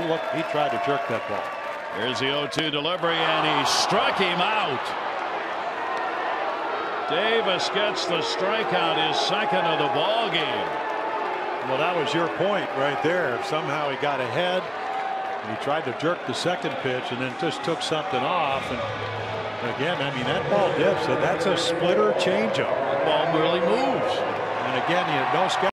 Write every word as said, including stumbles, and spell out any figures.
look, he tried to jerk that ball. Here's the oh two delivery, and he struck him out. Davis gets the strikeout, his second of the ball game. Well, that was your point right there. If somehow he got ahead, and he tried to jerk the second pitch, and then just took something off. And again, I mean, that ball dips, and that's a splitter changeup. The ball really moves. And again, you had no schedule.